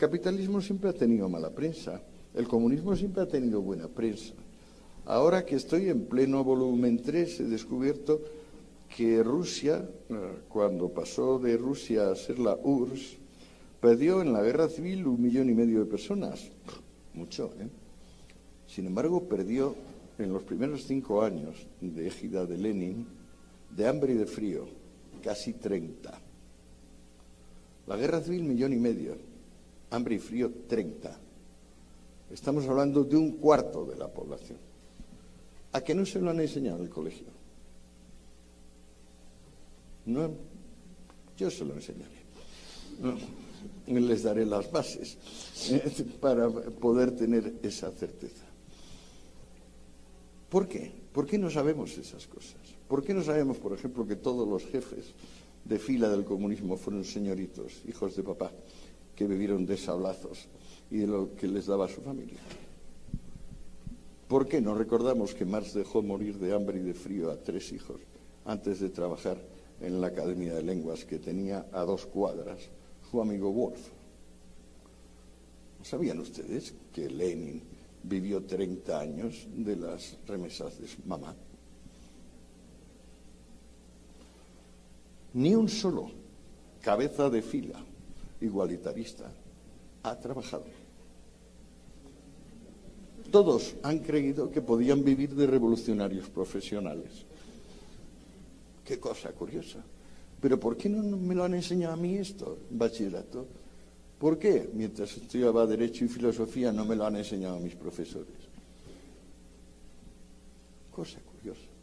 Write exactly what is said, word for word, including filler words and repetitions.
capitalismo siempre ha tenido mala prensa, el comunismo siempre ha tenido buena prensa. Ahora que estoy en pleno volumen tres, he descubierto que Rusia, cuando pasó de Rusia a ser la U R S S, perdió en la guerra civil un millón y medio de personas. Mucho, ¿eh? Sin embargo, perdió en los primeros cinco años de égida de Lenin, de hambre y de frío, casi treinta. La guerra civil, millón y medio. Hambre y frío, treinta. Estamos hablando de un cuarto de la población. ¿A qué no se lo han enseñado en el colegio? No, yo se lo enseñaré. No, les daré las bases eh, para poder tener esa certeza. ¿Por qué? ¿Por qué no sabemos esas cosas? ¿Por qué no sabemos, por ejemplo, que todos los jefes de fila del comunismo fueron señoritos, hijos de papá, que vivieron de sablazos y de lo que les daba a su familia? ¿Por qué no recordamos que Marx dejó morir de hambre y de frío a tres hijos antes de trabajar en la Academia de Lenguas que tenía a dos cuadras su amigo Wolf? ¿Sabían ustedes que Lenin vivió treinta años de las remesas de su mamá? Ni un solo cabeza de fila igualitarista ha trabajado. Todos han creído que podían vivir de revolucionarios profesionales. Qué cosa curiosa. Pero ¿por qué no me lo han enseñado a mí esto, bachillerato? ¿Por qué, mientras estudiaba Derecho y Filosofía, no me lo han enseñado a mis profesores? Cosa curiosa.